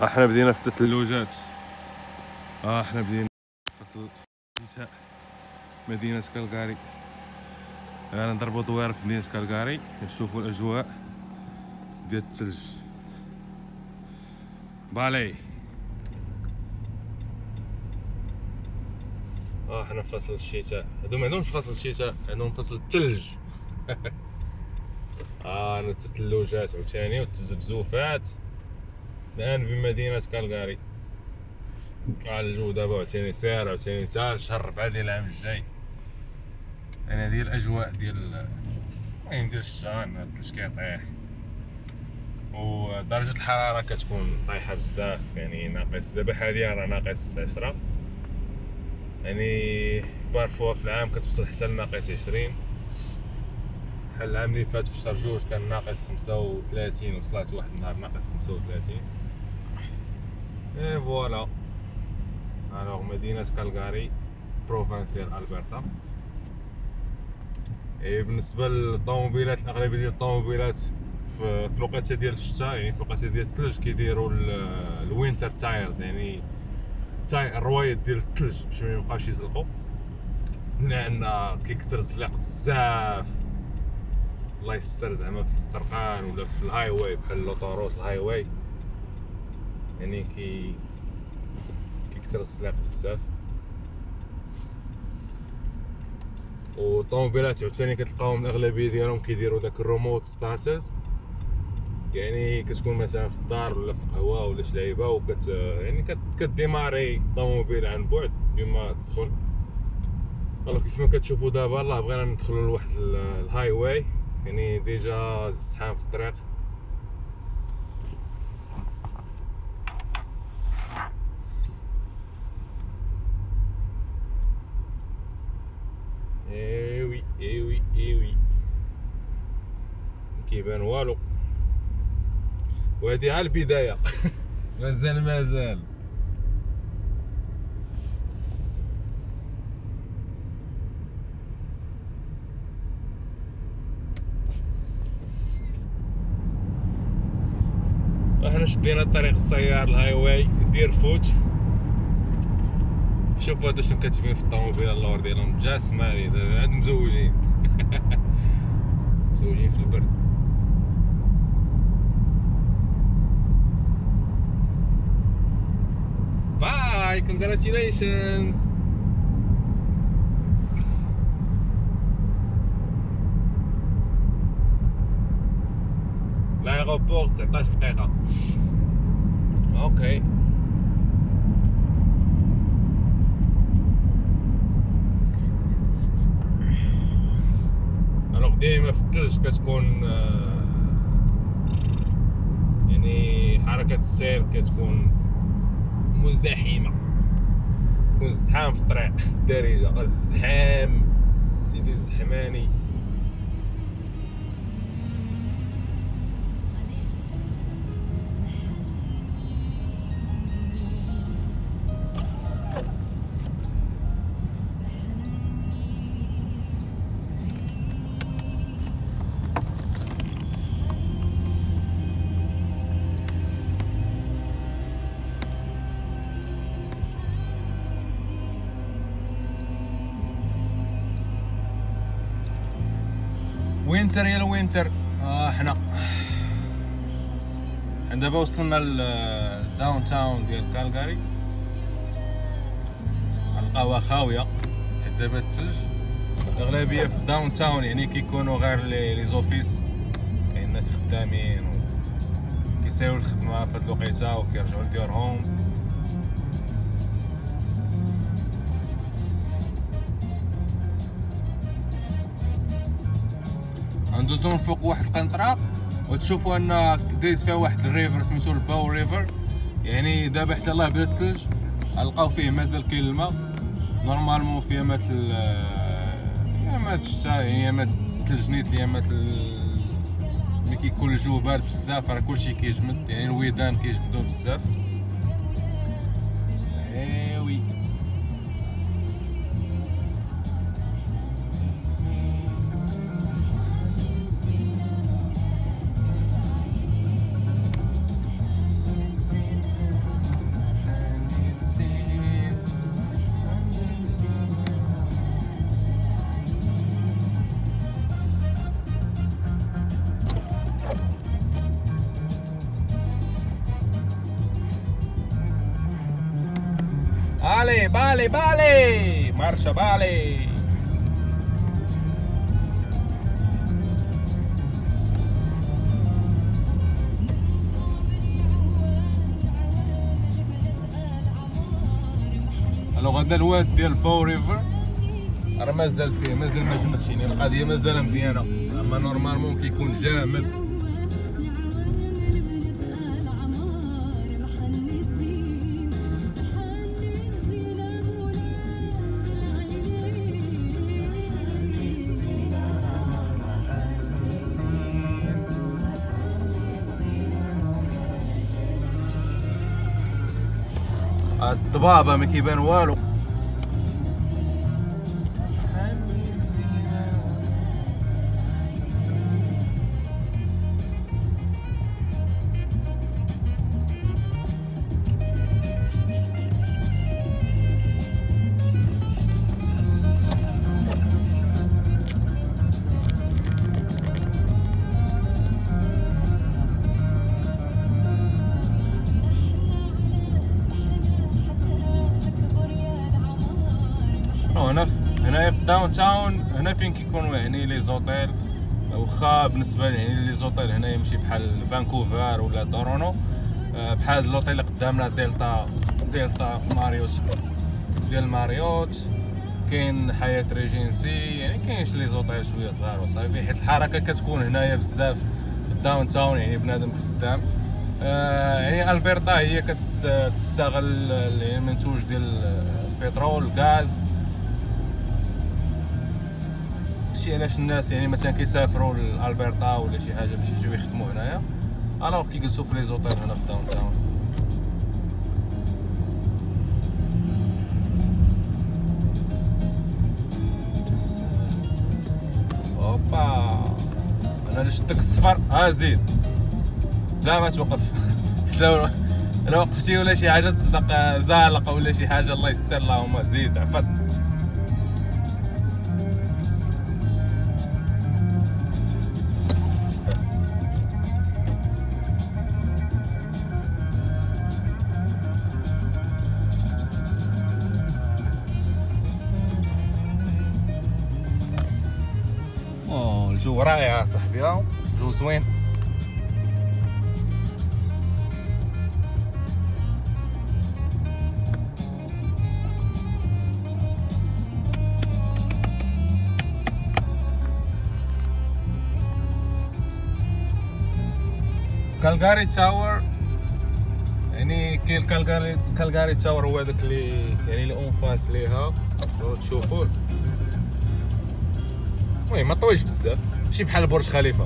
احنا بدينا في الثلوجات. احنا بدينا فصل انشاء مدينة كالغاري. نضربوا دويرة في مدينة كالغاري نشوفوا الاجواء ديال الثلج. بالي احنا في فصل الشتاء، هادو ما عندهمش فصل الشتاء، عندهم فصل الثلج. الثلوجات عاوتاني والتزفزوفات الان في مدينة كالغاري. الجو دابا عاوتاني ساهر عاوتاني حتى شهر 4 ديال العام الجاي. يعني هذه الاجواء ديال المهم ديال الشتاء. الثلج كيطيح ودرجة الحرارة كتكون طايحة بزاف، يعني ناقص. دابا حاليا راه ناقص 10، يعني بارفوا في العام كتوصل حتى لناقص 20. بحال العام اللي فات في شهر جوج كان ناقص 35 وصلت واحد النهار ناقص 35. اي فوالا. الوغ مدينة كالغاري بروفانس ديال البرتا. بالنسبة للطوموبيلات، الأغلبية ديال الطوموبيلات في الوقيته ديال الشتاء، يعني في الوقيته ديال الثلج كيديروا الوينتر تايرز، يعني الروايد ديال الثلج باش ما يبقاوش يزلقوا، لان كيكثر الزلاق بزاف. الله يستر زعما في الطرقان ولا في الهاي واي بحال لوطوروت الهاي واي، يعني كيكثر الزلاق بزاف. والطوموبيلات عاوتاني كتلقاهم الاغلبيه ديالهم كيديروا داك الروموت ستارترز، يعني كتكون مثلا في الدار ولا في قهوه ولا شي لعيبه يعني كديماري الطوموبيل عن بعد بما تسخن. كيف ما كتشوفوا دابا الله بغينا ندخلوا لواحد الهاي واي، يعني ديجا الزحام في الطريق. ايوي كيبان والو، وهذه ها البدايه. مازال احنا شدينا الطريق السيار الهاي واي دير فوت. شوفوا هادو شنو كاتبين في الطوموبيل اللور ديالهم، جاس مالي عاد مزوجين. مزوجين في البرد. باي كونغراتيليشنز. لايغوبور 19 دقيقة. اوكي. الوغ ديما في الثلج كتكون يعني حركة السير كتكون مزدحمة، كتكون الزحام في الطريق الدارجة. الزحام سيدي الزحماني. وينتر يا الوينتر. حنا دابا وصلنا للداون تاون ديال كالغاري. القهوه خاويه حيت دابا الثلج. الاغلبيه في الداون تاون يعني كيكونوا غير لي زوفيس، كاين الناس خدامين كيسايو الخدمه في هاد الوقيته وكيرجعوا لديورهم. ندوزو من فوق واحد القنطرة وتشوفوا ان دايز فيها واحد الريفر سميتو الباو ريفر. يعني دابا حتى الله بدا الثلج لقاو فيه مازال كاين الماء. نورمالمون في ايامات الشتاء، يعني ايامات الثلج نيت، ايامات ملي كيكون الجو بارد بزاف راه كلشي كيجمد، يعني الويدان كيجمدو بزاف. ايوي بالي بالي بالي مارشا بالي. الو غدا الواد ديال باو ريفر راه مازال فيه، مازال ما جمدش، يعني القضيه مازال مزيانه، اما نورمالمون كيكون جامد. الضبابه ما كيبان والو. هنا في الداون تاون، هنا فين كيكونوا يعني لي زوطيل، واخا بالنسبه يعني لي زوطيل هنايا ماشي بحال فانكوفر ولا تورونو، بحال هاد لوطيل اللي قدامنا دلتا ماريوت ديال ماريوت، كاين حياة ريجينسي، يعني كاين لي زوطيل شويه صغار وصافي، حيت الحركه كتكون هنايا بزاف في الداون تاون، يعني بنادم خدام. يعني البرتا هي كتستغل المنتوج ديال البترول الغاز، داكشي علاش الناس يعني مثلا كيسافروا لالبرتا ولا شي حاجه باش يجيو يخدموا هنايا، الوغ كيجلسوا في لي زوطيل هنا في الداون تاون. اوبا انا اللي شدك الصفر، زيد، لا ما توقف. لو وقفتي ولا شي حاجه تصدق زالقه ولا شي حاجه، الله يستر، اللهم زيد عفت. الجو رائع صاحبي، جو زوين. كالغاري تاور، يعني كاين كالغاري تاور هو داك اللي يعني اللي اون فاس ليها تشوفوه. المهم ما طويلش بزاف، ماشي بحال برج خليفه.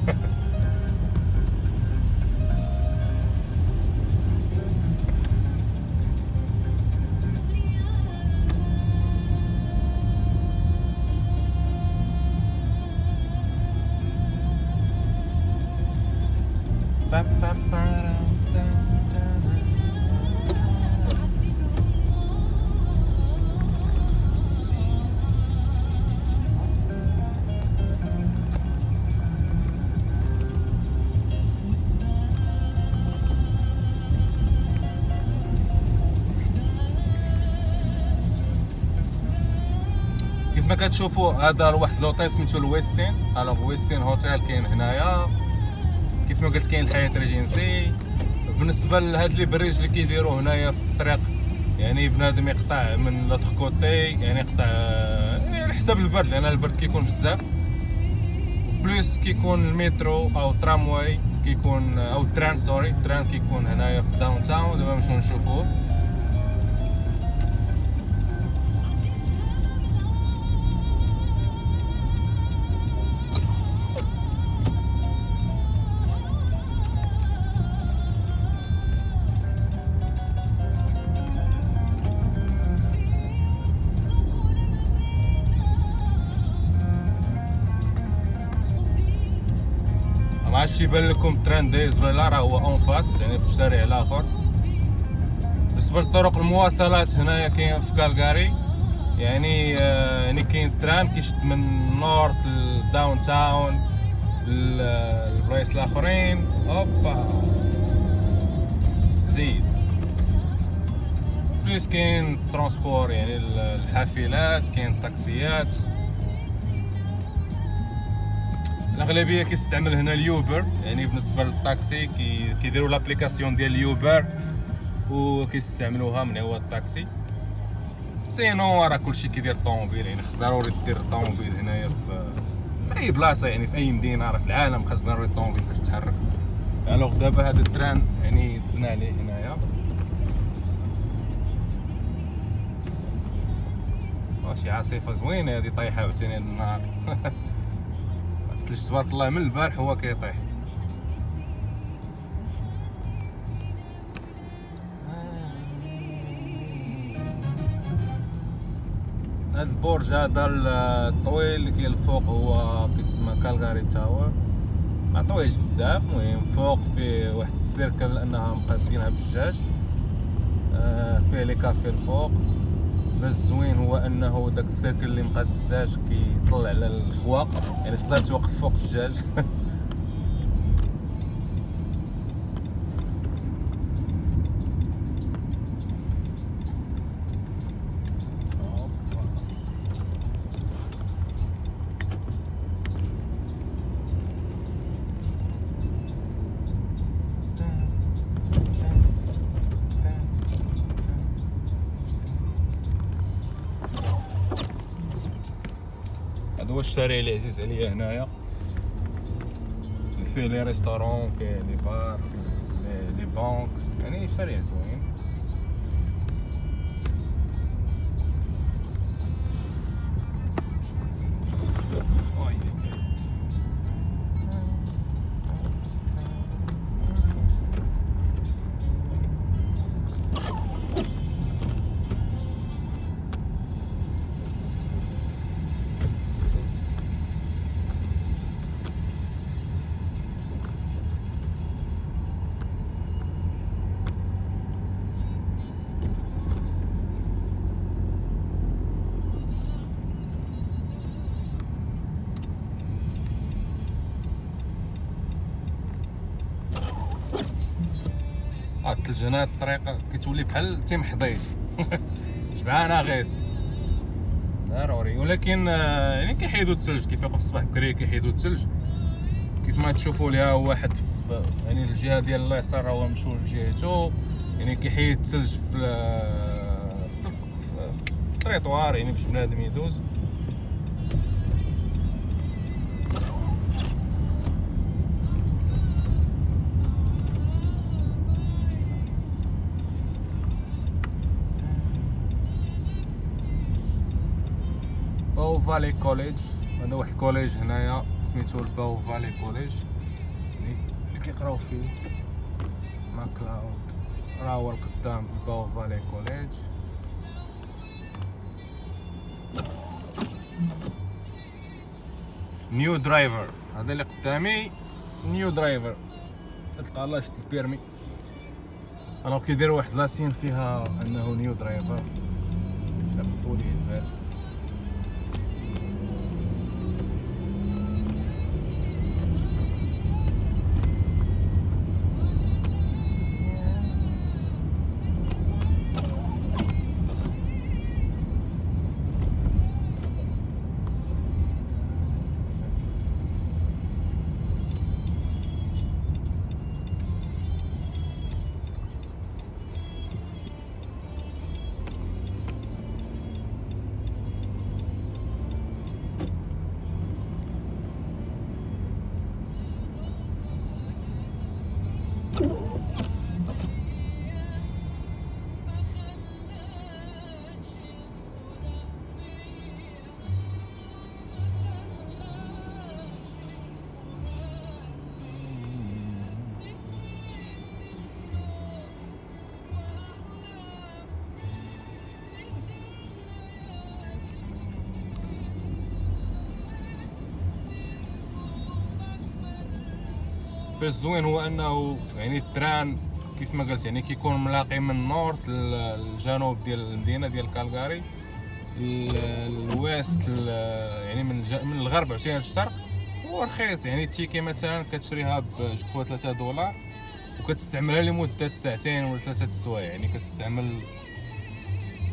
كما كتشوفوا هذا واحد لوطيل سميتو الويستين. الوغ ويستين هوتيل كاين هنايا، كيف ما قلت كاين الحياة ريجينسي. بالنسبه لهاد لي بريج اللي كيديروا هنايا في الطريق، يعني بنادم يقطع من لوتر كوتي، يعني يقطع على حساب البرد، لان البرد كيكون بزاف. بلوس كيكون المترو او الترامواي كيكون، او التران سوري، التران كيكون هنايا في الداون تاون. دابا نمشيو نشوفوه. ما عادش يبان لكم التران دايز ولا، راه هو اون فاس، يعني في الشارع الاخر. بالنسبه لطرق المواصلات هنايا كاين في كالغاري، يعني كاين التران كيشد من نورث لداون تاون البلايص الاخرين. اوبا زيد بليس كاين ترونسبور يعني الحافلات، كاين الطاكسيات. الاغلبيه كيستعمل هنا اليوبر، يعني بالنسبه للطاكسي كيديروا لابليكاسيون ديال اليوبر وكيستعملوها من هو الطاكسي. سينو راه كلشي كيدير الطوموبيل، يعني خاص ضروري دير الطوموبيل هنايا في اي بلاصه، يعني في اي مدينه راه في العالم خاص ضروري الطوموبيل باش تتحرك. الوغ دابا هذا التران يعني تزنا عليه هنايا. شي عاصفه زوينه هادي طايحه عاوتاني هاد النهار. الثلج تبارك الله من البارح هو كيطيح. هاد البرج هذا الطويل اللي كاين الفوق هو كيتسمى كالغاري تاور، ما طويلش بزاف. المهم فوق فيه واحد السيركل لانها مقادينها بالدجاج، فيه لي كافي الفوق. بس الزوين هو انه داك السيركل اللي مقاد بالدجاج كيطلع على الخوا، يعني تقدر توقف فوق الدجاج. هذا هو الشارع اللي عزيز عليا هنايا، اللي فيه لي ريستورون، فيه لي بار، فيه لي بانك، يعني شارع زوين. الثلج هنا الطريق كتولي بحال تيمحضيت. شبعانه غيس ضروري. ولكن يعني كيحيدوا الثلج، كيفيقوا في الصباح بكري كيحيدوا الثلج كيف ما تشوفوا ليها. واحد في يعني الجهه ديال اليسار هو مشوا لجهته، يعني كيحيد الثلج في الطريطوار يعني باش بنادم يدوز. باو فالي كوليج، هذا واحد الكوليج هنايا سميتو الباو فالي كوليج اللي كيقراو فيه ماكلاود. راه هو القدام الباو فالي كوليج. نيو درايفر هذا اللي قدامي، نيو درايفر تلقى الله شد البيرمي. الوغ كيديروا واحد لاسين فيها انه نيو درايفر، شابطوا ليه البال. بس الزوين هو انه يعني التران كيف ما قلت يعني كيكون ملاقي من النورث للجنوب ديال المدينه ديال كالغاري، الويست يعني من الغرب عاوتاني للشرق. هو رخيص، يعني التيكي مثلا كتشريها بجوج 3 دولار وكتستعملها لمده 2 ولا 3 سوايع، يعني كتستعمل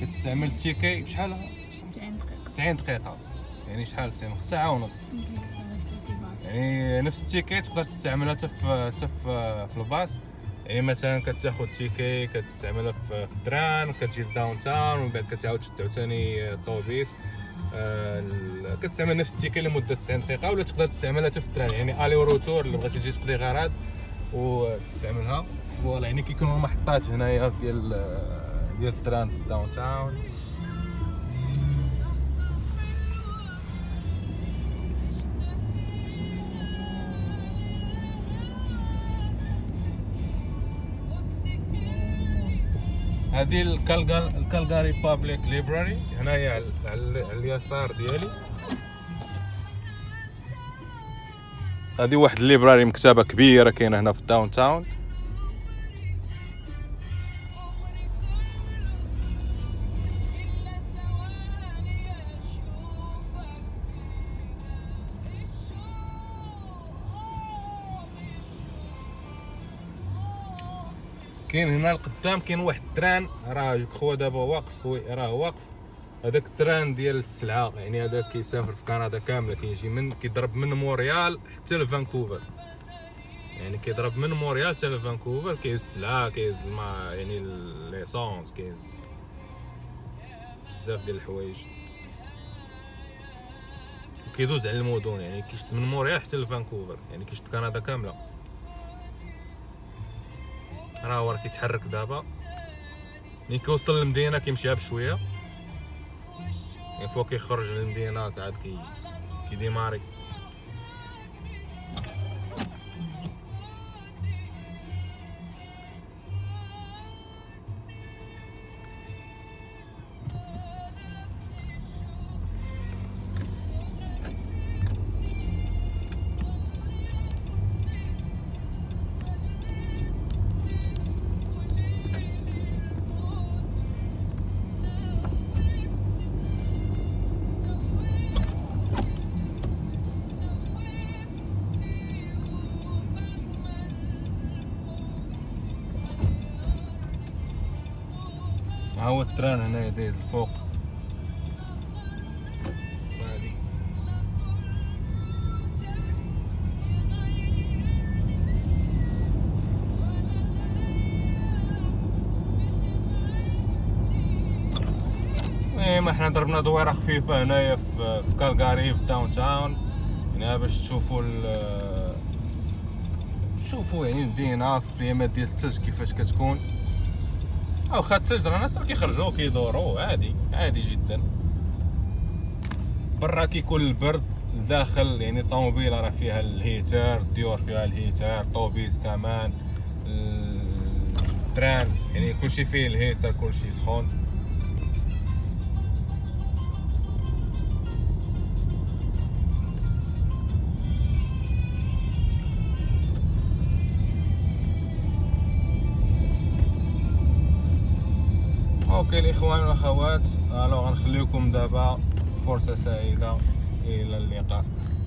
كتستعمل التيكي بشحال؟ 90 دقيقة. 90 دقيقة، يعني شحال؟ 90 ساعة ونص. يمكن نستعمل في الباص. يعني نفس التيكي تقدر تستعملها حتى في الباص. يعني مثلا كتاخد تيكي كتستعملها في التران، كتجي لداون تاون ومن بعد كتعاود تشد عاوتاني الطوبيس. كتستعمل نفس التيكي لمدة 90 دقيقة، ولا تقدر تستعملها حتى في التران، يعني الي وروتور اللي بغيتي تجي تقضي غرض وتستعملها. فوالا يعني كيكونوا محطات هنايا ديال التران في داون تاون. هذه الكالغاري بابليك ليبراري هنايا على اليسار ديالي. هذه واحد الليبراري، مكتبة كبيرة كاينة هنا في الداون تاون. كاين هنا القدام كاين واحد التران راه جو كخوا دابا واقف، راه واقف. هذاك التران ديال السلعه، يعني هذا كيسافر في كندا كامله، كيجي كيضرب من مونريال حتى لفانكوفر، يعني كيضرب من مونريال حتى لفانكوفر، كيهز السلعه، كيهز الماء، يعني ليسونس، كيهز بزاف ديال الحوايج، كيدوز على المدن، يعني كيشد من مونريال حتى لفانكوفر، يعني كيشد كندا كامله. راه كيتحرك دابا، ملي كيوصل للمدينه كيمشيها بشويه، يعني فوق كيخرج للمدينه عاد كيديماري. ها هو التران هنايا دايز الفوق. هادي المهم حنا ضربنا دويره خفيفه هنايا في كالغاري في داون تاون، هنا باش تشوفوا يعني المدينه في الايامات ديال الثلج كيفاش كتكون. واخا الثلج راه الناس كيخرجوا كيدوروا عادي جدا. برا كيكون البرد، الداخل يعني الطوموبيله راه فيها الهيتر، الديور فيها الهيتر، الطوبيس كمان، التران يعني كلشي فيه الهيتر، كلشي سخون. اوكي الاخوان والاخوات، الو غنخليكم دابا، فرصه سعيده، الى اللقاء.